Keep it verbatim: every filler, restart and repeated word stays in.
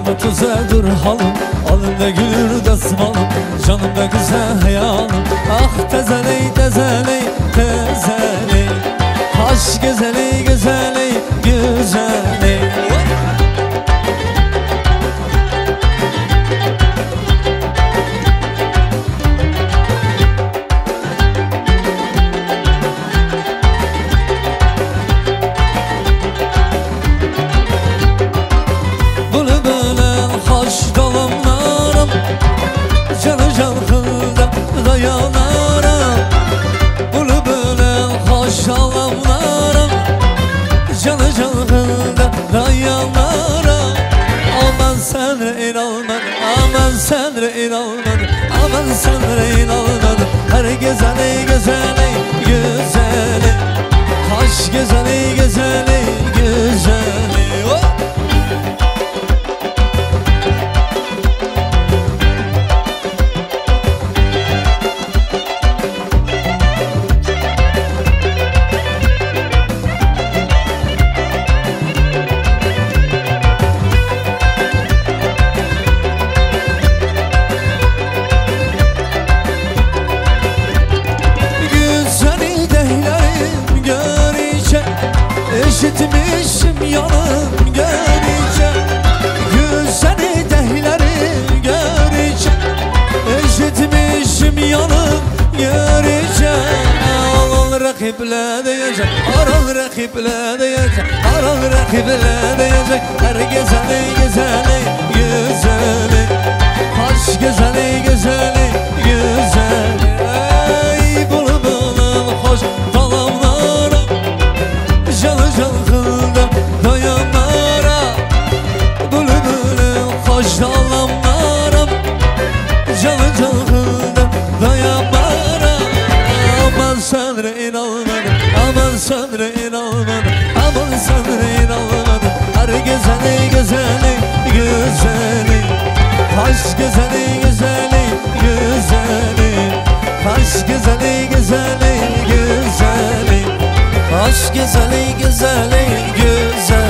mı tuzadır halım, alımda gülür dasmalım, canımda güzel hayalim. Ah tezeley tezeley tezeley, aşk güzeli güzeli güzeli. Senre inanmadım, aman senre inanmadım. Her güzeli güzeli güzeli, kaş güzeli güzeli güzeli. Oh! İşitmişim yanım görünce, güzeli dehlerim görünce. İşitmişim yanım görünce, aral rakiple diyecek, aral rakiple diyecek, aral rakiple diyecek. Her güzeli güzeli güzeli, kaş güzeli güzeli güzeli. Ey bulbulum hoş dalamlara, canı canında dayanlara, bülbülüm hoş dalamlara, canı canında dayanlara. Aman senre inanmadım, aman senre inanmadım, aman senre inanmadım. Her güzeli güzeli güzeli, kaş güzeli güzeli güzeli, kaş güzeli güzeli güzeli, aşk güzeli güzeli güzel.